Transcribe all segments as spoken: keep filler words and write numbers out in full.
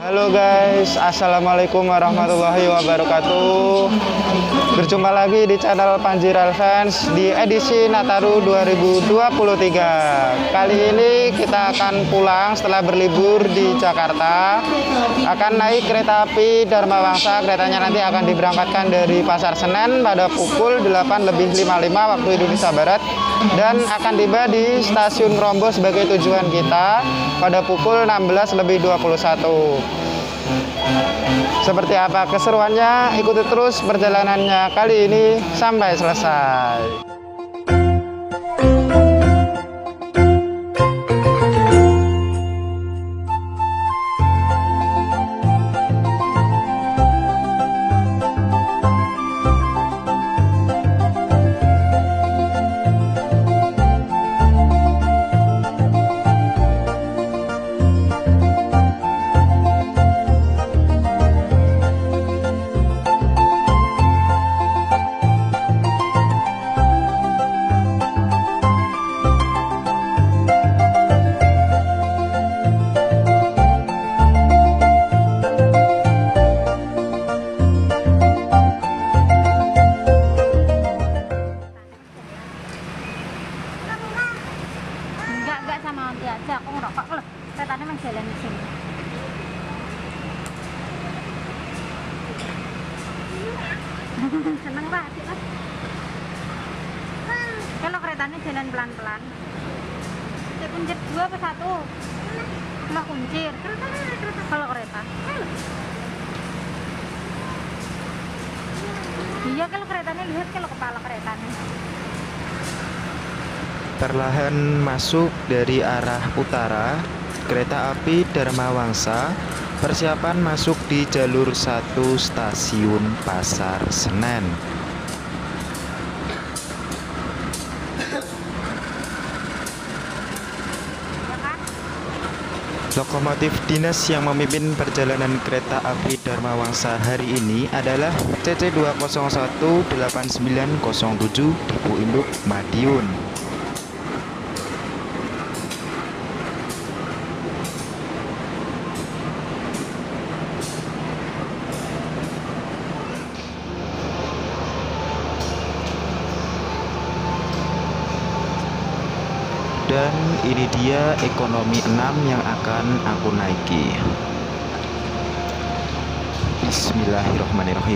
Halo guys, assalamualaikum warahmatullahi wabarakatuh. Berjumpa lagi di channel Panji Relfans di edisi Nataru dua ribu dua puluh tiga. Kali ini kita akan pulang setelah berlibur di Jakarta. Akan naik kereta api Dharma Wangsa. Keretanya nanti akan diberangkatkan dari Pasar Senen pada pukul delapan lebih lima puluh lima waktu Indonesia Barat, dan akan tiba di Stasiun Ngrombo sebagai tujuan kita pada pukul enam belas lebih dua puluh satu. Seperti apa keseruannya? Ikuti terus perjalanannya kali ini sampai selesai. Sama nanti aja aku ngerokok loh, keretanya emang jalan di sini. Seneng pak, adik lah. Kalau keretanya jalan pelan-pelan. Saya kuncir dua apa satu? Cuma kuncir. Kalau kereta. Iya kalau keretanya, lihat kalau kepala keretanya. Perlahan masuk dari arah utara, kereta api Dharma Wangsa persiapan masuk di jalur satu stasiun Pasar Senen. Lokomotif dinas yang memimpin perjalanan kereta api Dharma Wangsa hari ini adalah C C dua nol satu delapan sembilan nol tujuh Depo Induk Madiun. Dan ini dia ekonomi enam yang akan aku naiki. Bismillahirrahmanirrahim.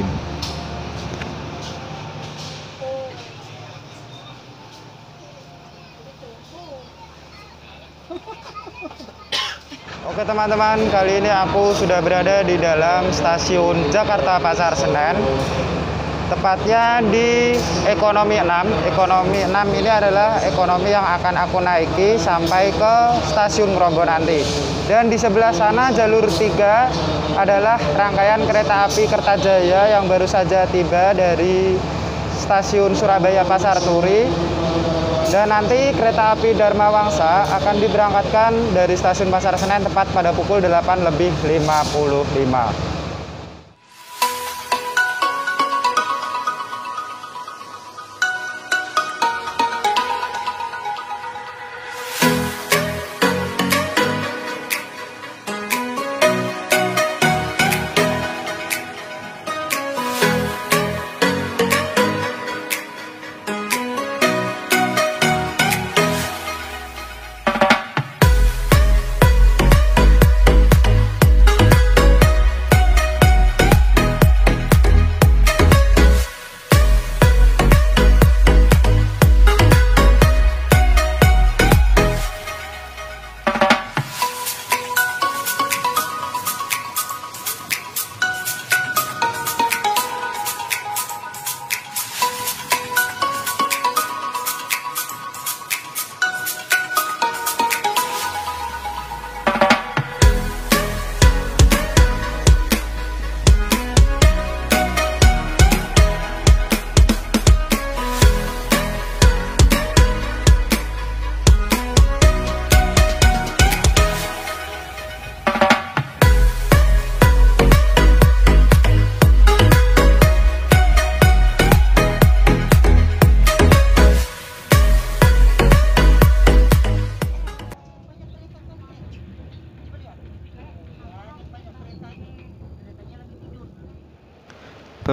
Oke teman-teman, kali ini aku sudah berada di dalam stasiun Jakarta Pasar Senen. Tepatnya di ekonomi enam. Ekonomi enam ini adalah ekonomi yang akan aku naiki sampai ke Stasiun Ngrombo nanti. Dan di sebelah sana jalur tiga adalah rangkaian kereta api Kertajaya yang baru saja tiba dari Stasiun Surabaya Pasar Turi. Dan nanti kereta api Dharma Wangsa akan diberangkatkan dari Stasiun Pasar Senen tepat pada pukul delapan lebih lima puluh lima.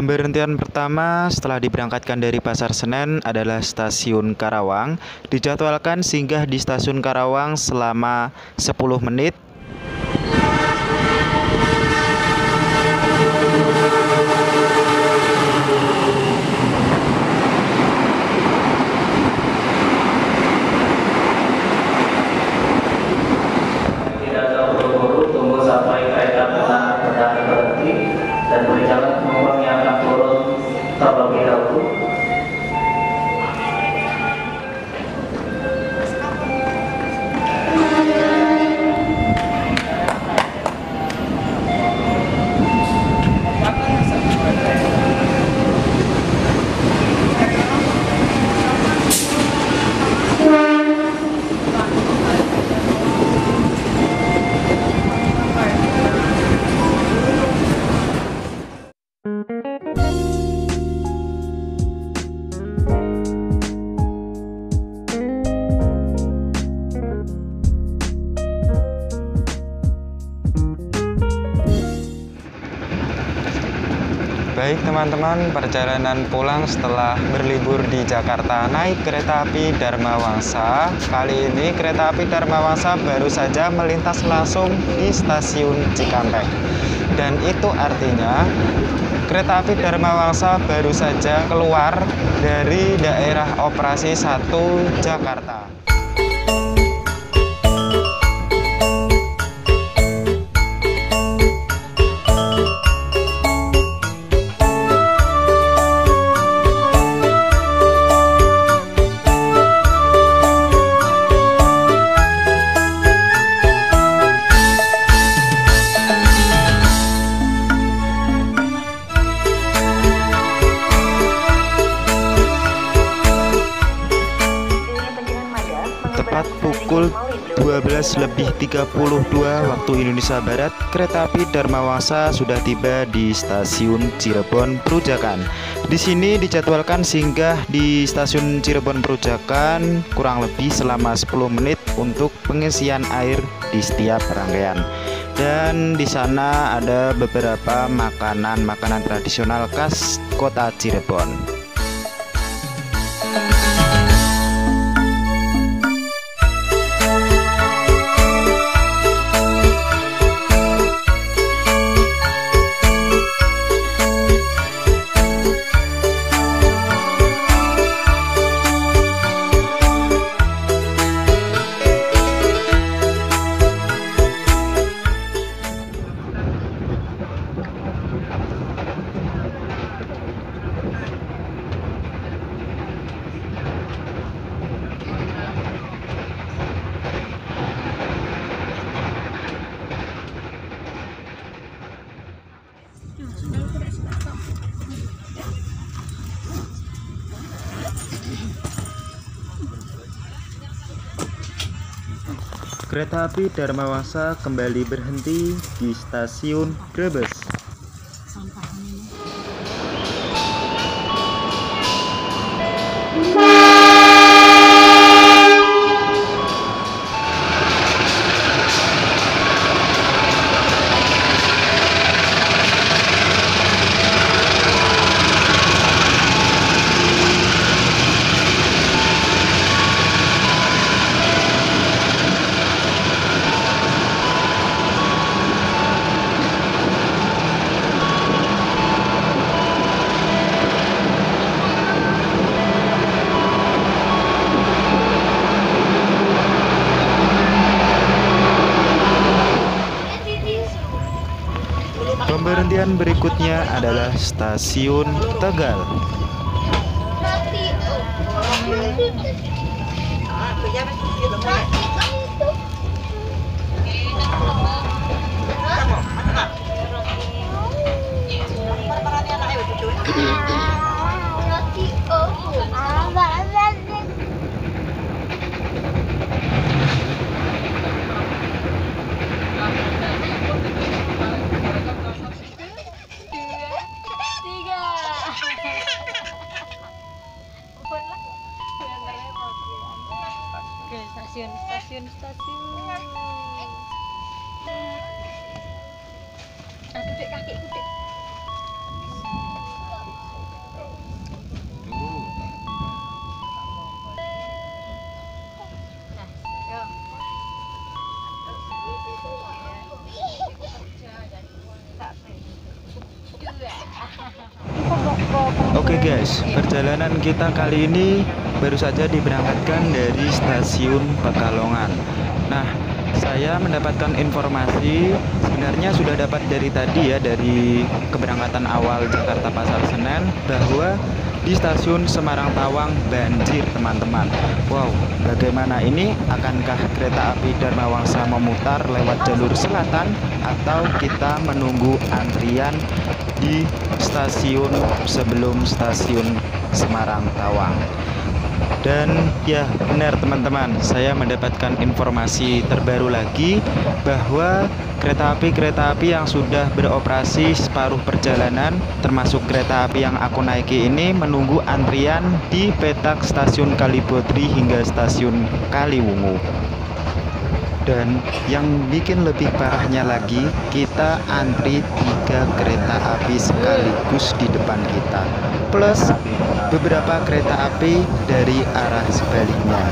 Pemberhentian pertama setelah diberangkatkan dari Pasar Senen adalah Stasiun Karawang. Dijadwalkan singgah di Stasiun Karawang selama sepuluh menit. Tidak jauh buru-buru, tunggu sampai kereta benar-benar berhenti dan berjalan penumpang yang akan turun terlebih dahulu. Baik teman-teman, perjalanan pulang setelah berlibur di Jakarta naik kereta api Dharma Wangsa. Kali ini kereta api Dharma Wangsa baru saja melintas langsung di stasiun Cikampek. Dan itu artinya kereta api Dharma Wangsa baru saja keluar dari daerah operasi satu Jakarta. Tepat pukul dua belas lebih tiga puluh dua waktu Indonesia Barat, kereta api Dharma Wangsa sudah tiba di Stasiun Cirebon Perujakan. Di sini dijadwalkan singgah di Stasiun Cirebon Perujakan kurang lebih selama sepuluh menit untuk pengisian air di setiap rangkaian. Dan di sana ada beberapa makanan-makanan tradisional khas kota Cirebon. Kereta api Dharma Wangsa kembali berhenti di Stasiun Brebes. Pemberhentian berikutnya adalah Stasiun Tegal. Stasiun, stasiun, stasiun. Aduh, dek, kakiku, dek. guys, perjalanan kita kali ini baru saja diberangkatkan dari stasiun Pekalongan. Nah, saya mendapatkan informasi sebenarnya sudah dapat dari tadi ya, dari keberangkatan awal Jakarta Pasar Senen, bahwa di stasiun Semarang Tawang banjir teman-teman. Wow, bagaimana ini? Akankah kereta api Dharma Wangsa memutar lewat jalur selatan atau kita menunggu antrian di stasiun sebelum stasiun Semarang Tawang? Dan ya benar teman-teman, saya mendapatkan informasi terbaru lagi bahwa kereta api-kereta api yang sudah beroperasi separuh perjalanan, termasuk kereta api yang aku naiki ini, menunggu antrian di petak stasiun Kalibodri hingga stasiun Kaliwungu. Dan yang bikin lebih parahnya lagi, kita antri tiga kereta api sekaligus di depan kita, plus beberapa kereta api dari arah sebaliknya.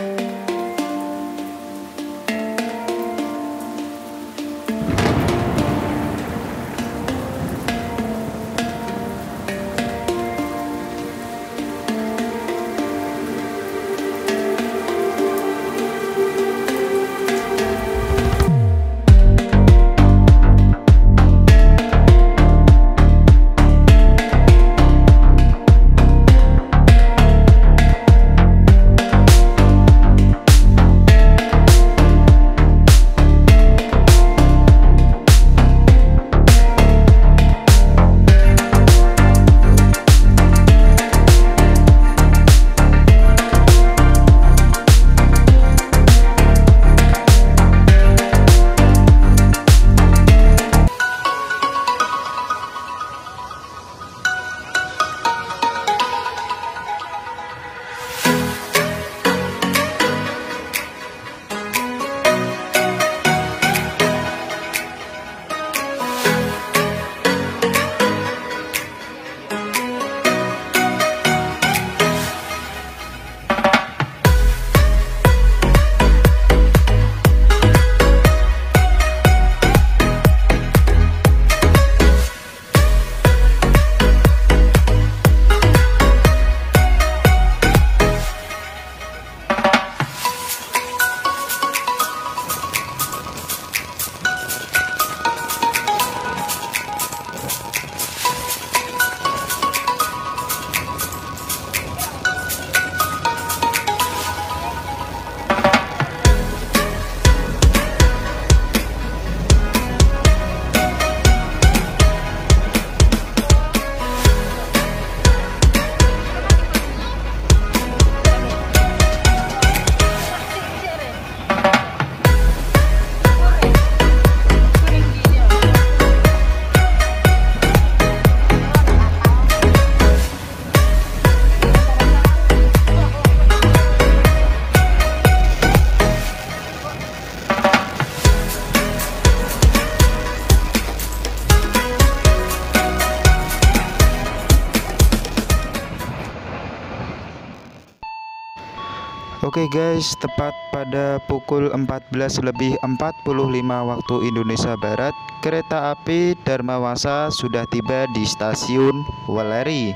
Oke guys, tepat pada pukul empat belas lebih empat puluh lima waktu Indonesia Barat, kereta api Dharma Wangsa sudah tiba di stasiun Weleri.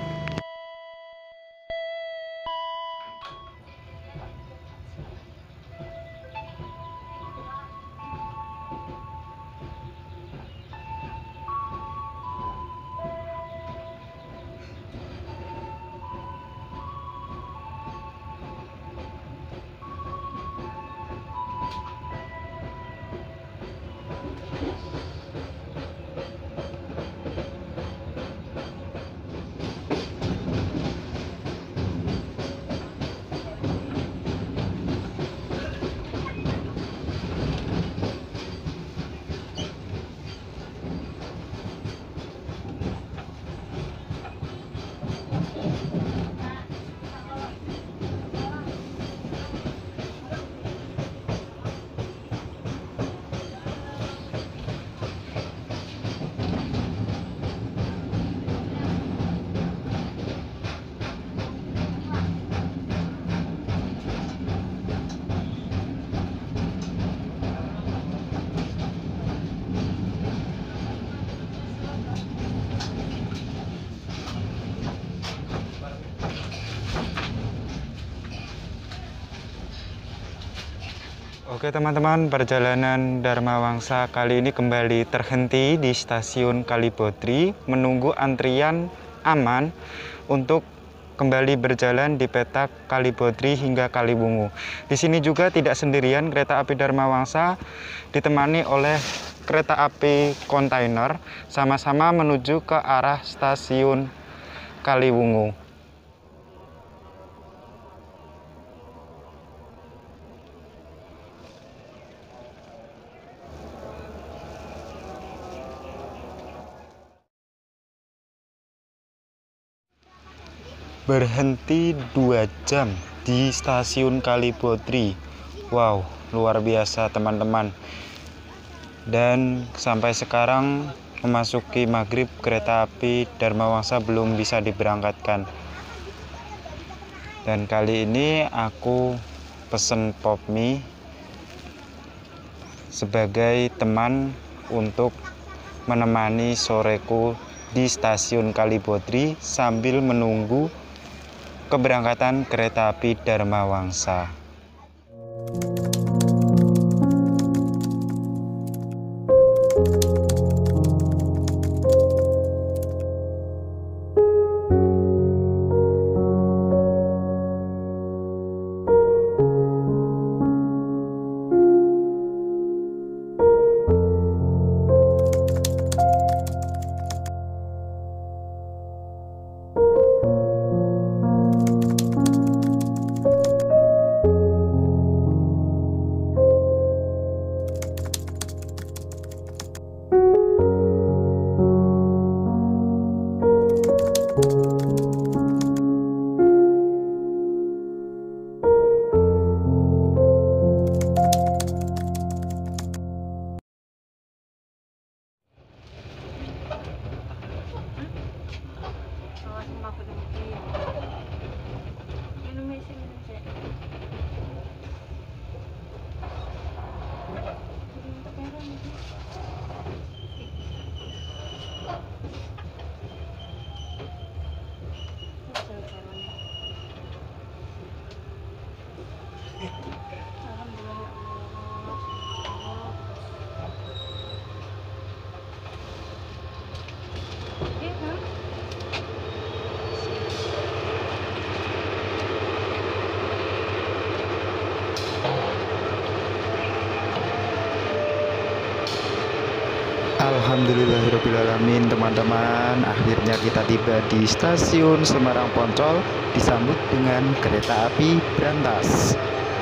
Oke teman-teman, perjalanan Dharma Wangsa kali ini kembali terhenti di stasiun Kalibodri menunggu antrian aman untuk kembali berjalan di petak Kalibodri hingga Kaliwungu. Di sini juga tidak sendirian kereta api Dharma Wangsa, ditemani oleh kereta api kontainer sama-sama menuju ke arah stasiun Kaliwungu. Berhenti dua jam di stasiun Kalibodri. Wow, luar biasa teman-teman. Dan sampai sekarang memasuki maghrib, kereta api Dharma Wangsa belum bisa diberangkatkan. Dan kali ini aku pesen pop mie sebagai teman untuk menemani soreku di stasiun Kalibodri sambil menunggu keberangkatan kereta api Dharma Wangsa. Alhamdulillahirrahmanirrahim teman-teman, akhirnya kita tiba di stasiun Semarang Poncol, disambut dengan kereta api berantas.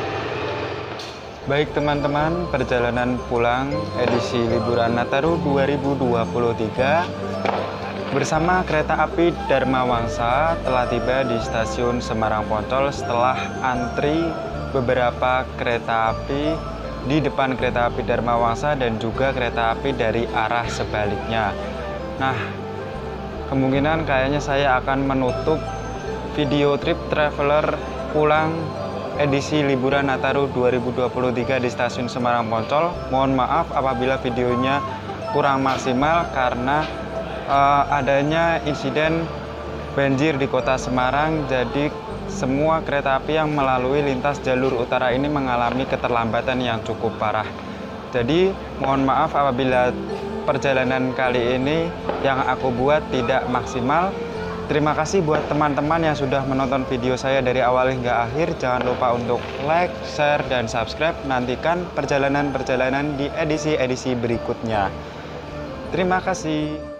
Baik teman-teman, perjalanan pulang edisi liburan Nataru dua ribu dua puluh tiga bersama kereta api Dharma Wangsa telah tiba di stasiun Semarang Poncol setelah antri beberapa kereta api di depan kereta api Dharma Wangsa dan juga kereta api dari arah sebaliknya. Nah, kemungkinan kayaknya saya akan menutup video trip traveler pulang edisi liburan Nataru dua ribu dua puluh tiga di stasiun Semarang Poncol. Mohon maaf apabila videonya kurang maksimal karena uh, adanya insiden banjir di kota Semarang, jadi semua kereta api yang melalui lintas jalur utara ini mengalami keterlambatan yang cukup parah. Jadi mohon maaf apabila perjalanan kali ini yang aku buat tidak maksimal. Terima kasih buat teman-teman yang sudah menonton video saya dari awal hingga akhir. Jangan lupa untuk like, share, dan subscribe. Nantikan perjalanan-perjalanan di edisi-edisi berikutnya. Terima kasih.